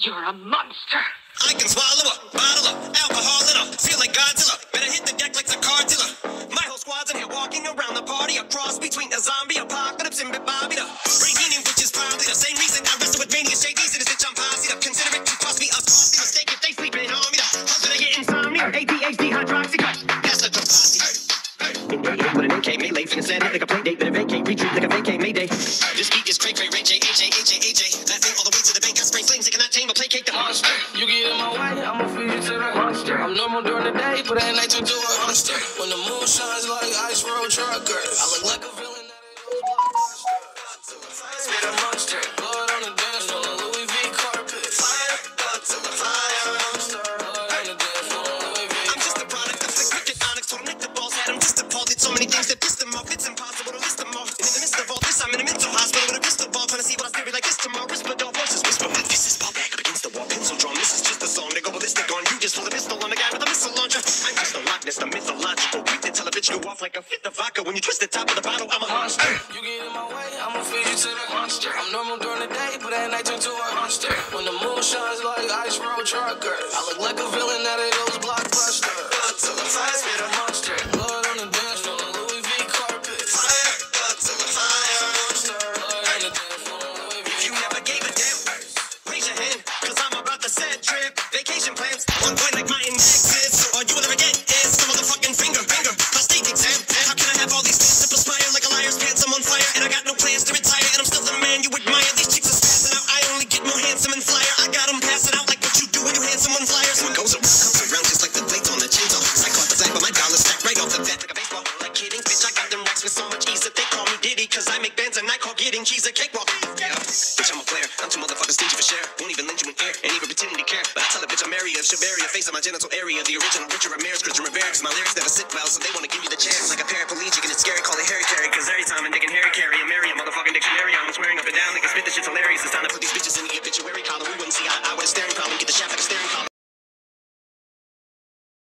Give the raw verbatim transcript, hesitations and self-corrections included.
You're a monster. I can swallow a bottle of alcohol in a feel like Godzilla. Better hit the deck like a car dealer. My whole squad's in here walking around the party. A cross between a zombie apocalypse and Bobby the brain meaning, which is probably the same reason I wrestle with mania shades. And this bitch I'm posse up. Consider it to cost me a costly mistake if they sleeping on me. The husband I get insomnia. A D H D hydroxycut. That's the posse. With an A K melee, finna set it like a play date. Better vacate, retreat like a vacay mayday. This beat is cray cray, Ray J, H A, H A, H A. Laughing all the way to the bank, got spray flames. They cannot tame or placate the monster. You get in my way, I'ma feed you to the monster. I'm normal during the day, but at night you do a monster. When the moon shines like ice road truckers, I look like a villain that it goes blockbuster. Spit a monster, blood on the dance floor, Louis V carpet. Fire, blood to the fire, monster. Blood on the dance floor, Louis V. I'm just a product of the cricket onyx. Told Nick the balls had him just appalled. Did so many things that pissed him off. It's impossible to list them all. And in the midst of all this, I'm in a mental hospital with a crystal ball, trying to see what I feel like this tomorrow. Whisper, dog voices whisper. This is ball back up against the wall, pencil drawn. This is just a song. They go ballistic on you. Just pull a pistol on the guy with a missile launcher. I'm just a Loch Ness, the mythological. Quick to tell a bitch go off like a fifth of vodka. When you twist the top of the bottle, I'm a monster. You get in my way, I'ma feed you to the monster. I'm normal during the day, but at night turn to a monster. When the moon shines like ice road truckers, I look like a villain that it goes blockbuster. Blood to the fire, Spit a monster, blood on the dance floor, Louis V carpet. fire, blood to the fire. Monster, blood on the dance floor, Louis V. If you never gave a damn, raise your hand, cause I'm about to set trip. Vacation plans, one point like my indexes. All you will ever get is the motherfucking finger, finger. My state exam. How can I have all these things to perspire like a liar's pants? I'm on fire, and I got no plans to retire. And I'm still the man you admire. These chicks are spazzing out. I only get more handsome and flyer. I got them passing out like what you do when you hand someone flyers. What goes around comes around just like the blades on the chainsaw. I caught the flag, but my dollar stacked right off the bat like a baseball. Like kidding, bitch, I got them racks with so much ease that they call me Diddy. Cause I make bands and I call getting cheese a cakewalk. Yeah, bitch, I'm a player. I'm too motherfuckers stingy for share. Won't even lend you an ear, ain't even pretending to care. But I tell a bitch I'm area of Shabaria, face on my genital area. The original Richard Ramirez, Christian Rivera. Cause my lyrics never sit well, so they wanna give you the chance. Like a paraplegic and it's scary, call it Harry Carry.